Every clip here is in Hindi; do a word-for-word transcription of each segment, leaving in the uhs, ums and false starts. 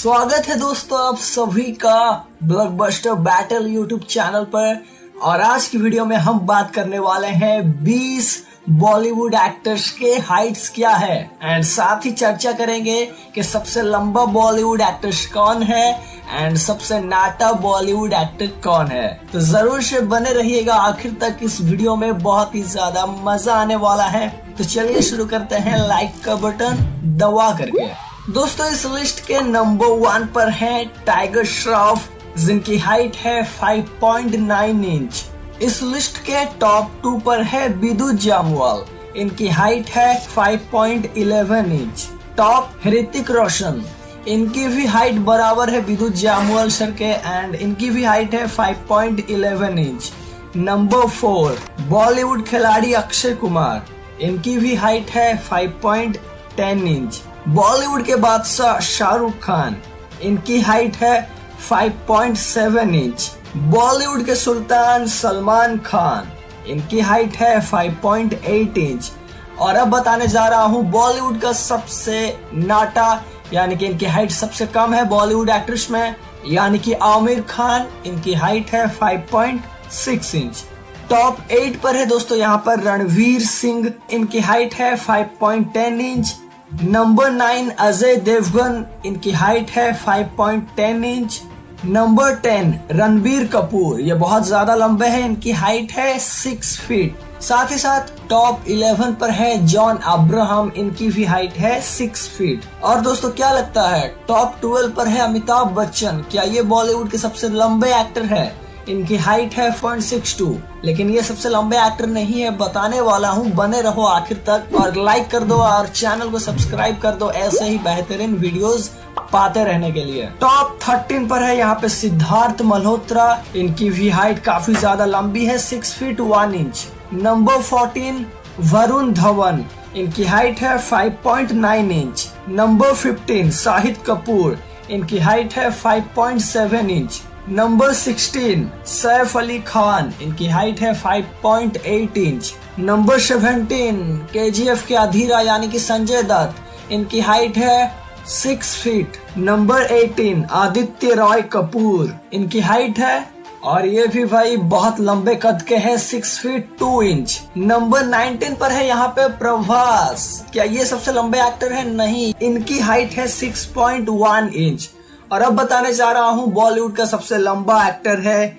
स्वागत है दोस्तों आप सभी का ब्लॉकबस्टर बैटल यूट्यूब चैनल पर। और आज की वीडियो में हम बात करने वाले हैं बीस बॉलीवुड एक्टर्स के हाइट्स क्या है, एंड साथ ही चर्चा करेंगे कि सबसे लंबा बॉलीवुड एक्टर्स कौन है एंड सबसे नाटा बॉलीवुड एक्टर कौन है। तो जरूर से बने रहिएगा आखिर तक, इस वीडियो में बहुत ही ज्यादा मजा आने वाला है। तो चलिए शुरू करते हैं लाइक का बटन दबा करके। दोस्तों इस लिस्ट के नंबर वन पर हैं टाइगर श्रॉफ, जिनकी हाइट है फाइव पॉइंट नाइन इंच। इस लिस्ट के टॉप टू पर है बिदु जामवाल, इनकी हाइट है five point eleven inch. Top Hrithik Roshan, इनकी भी हाइट बराबर है बिदु जामवाल सर के एंड इनकी भी हाइट है five point eleven inch. Number four Bollywood खिलाड़ी अक्षय कुमार, इनकी भी हाइट है five point ten inch. Bollywood के बादशाह शाहरुख खान, इनकी हाइट है five point seven inch. Bollywood के सुल्तान सलमान खान, इनकी हाइट है फाइव पॉइंट एट इंच। और अब बताने जा रहा हूँ बॉलीवुड का सबसे नाटा, यानी कि इनकी हाइट सबसे कम है बॉलीवुड एक्ट्रेस में, यानी कि आमिर खान, इनकी हाइट है five point six inch. Top eight पर है दोस्तों यहाँ पर रणवीर सिंह, इनकी हाइट है five point ten inch. Number nine Ajay Devgan, इनकी हाइट है five point ten inch. Number ten Ranbir Kapoor, ये बहुत ज्यादा लंबे हैं, इनकी हाइट है सिक्स फीट। साथ ही साथ टॉप इलेवन पर है जॉन अब्राहम, इनकी भी हाइट है सिक्स फीट। और दोस्तों क्या लगता है टॉप ट्वेल्व पर है अमिताभ बच्चन, क्या ये बॉलीवुड के सबसे लंबे एक्टर है? इनकी हाइट है पॉइंट सिक्स टू, लेकिन ये सबसे लंबे एक्टर नहीं है, बताने वाला हूँ, बने रहो आखिर तक। और लाइक कर दो और चैनल को सब्सक्राइब कर दो ऐसे ही बेहतरीन वीडियोस पाते रहने के लिए। टॉप थर्टीन पर है यहाँ पे सिद्धार्थ मल्होत्रा, इनकी भी हाइट काफी ज्यादा लंबी है, six feet one inch. Number fourteen Varun Dhawan, इनकी हाइट है five point nine inch. Number fifteen Shahid Kapoor, इनकी हाइट है five point seven inch. Number sixteen Saif Ali Khan, इनकी हाइट है five point eight inch. Number seventeen KGF के अधीरा यानी कि संजय दत्त, इनकी हाइट है six feet. Number eighteen Aditya Roy Kapoor, इनकी हाइट है, और ये भी भाई बहुत लंबे कद के हैं, six feet two inch. Number nineteen पर है यहाँ पे प्रभास, क्या ये सबसे लंबे एक्टर है? नहीं, इनकी हाइट है सिक्स पॉइंट वन इंच। और अब बताने जा रहा हूँ बॉलीवुड का सबसे लंबा एक्टर है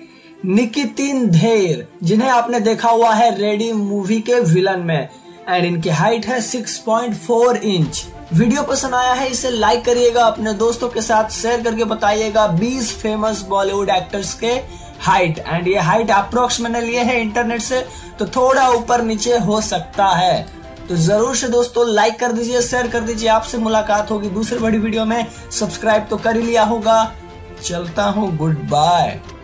नितिन धेर, जिन्हें आपने देखा हुआ है रेडी मूवी के विलन में, एंड इनकी हाइट है six point four inch. Video पसंद आया है इसे लाइक करिएगा, अपने दोस्तों के साथ शेयर करके बताइएगा बीस फेमस बॉलीवुड एक्टर्स के हाइट। एंड ये हाइट अप्रोक्स मैंने लिए हैं इंटरनेट से, तो थोड़ा ऊपर नीचे हो सकता है। तो जरूर से दोस्तों लाइक कर दीजिए, शेयर कर दीजिए। आपसे मुलाकात होगी दूसरी बड़ी वीडियो में, सब्सक्राइब तो कर ही लिया होगा। चलता हूँ, गुड बाय।